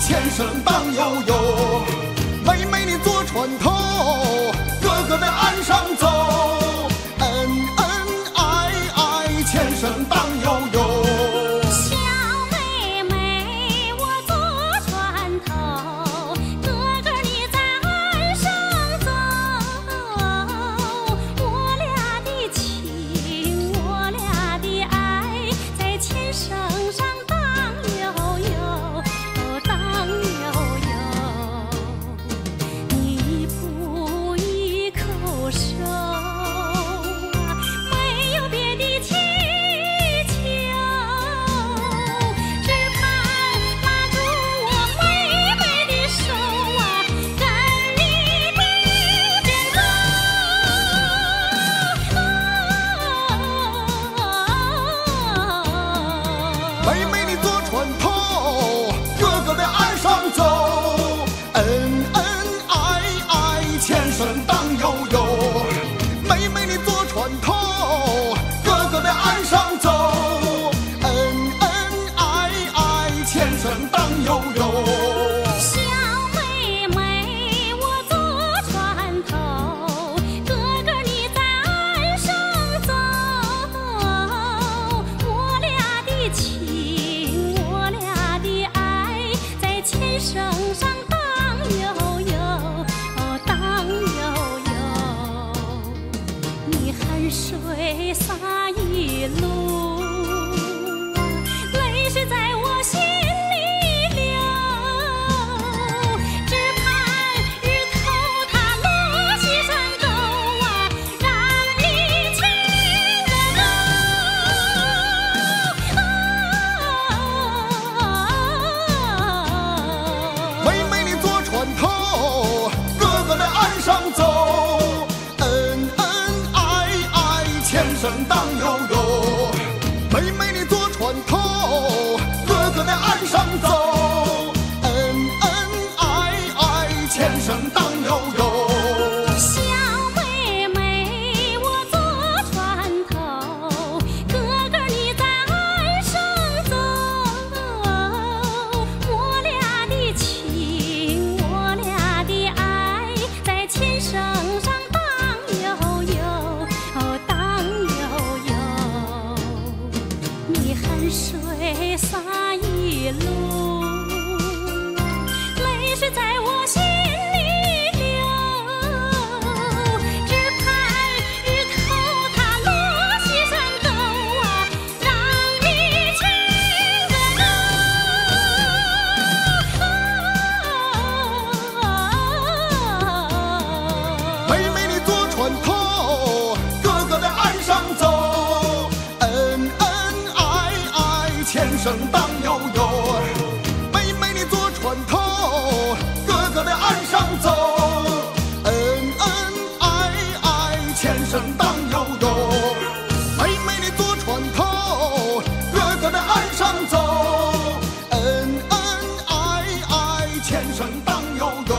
前生荡悠悠。妹妹你坐船头，哥哥在岸上走，恩恩爱爱，前生荡悠悠。 小妹妹，我坐船头，哥哥你在岸上走，我俩的情，我俩的爱，在前生上荡悠悠，荡悠悠。你不一口手啊，没有别的祈求，只盼拉住我妹妹的手啊，跟你并肩走。 妹妹你坐船头，哥哥在岸上走，恩恩爱爱，前生荡悠悠。妹妹你坐船头，哥哥在岸上走，恩恩爱爱，前生荡悠悠。 小妹妹，我坐船头，哥哥你在岸上走，我俩的情，我俩的爱，在前生上荡悠悠，荡悠悠。你汗水洒一路，泪水在我心里流，只盼日头它落西山沟啊，让你牵着走。 妹妹你坐船头，哥哥在岸上走，恩恩爱爱，前生荡悠悠。妹妹你坐船头，哥哥在岸上走，恩恩爱爱，前生荡悠悠。 小妹妹，我坐船头，哥哥你在岸上走，我俩的情，我俩的爱，在前生上荡悠悠，荡悠悠。你汗水洒一路，泪水在我心里流，只盼日头它落西山沟啊，让你牵着走。 妹妹你坐船头，哥哥在岸上走，恩恩爱爱，前生荡悠悠。妹妹你坐船头，哥哥在岸上走，恩恩爱爱，前生荡悠悠。妹妹你坐船头，哥哥在岸上走，恩恩爱爱，前生荡悠悠。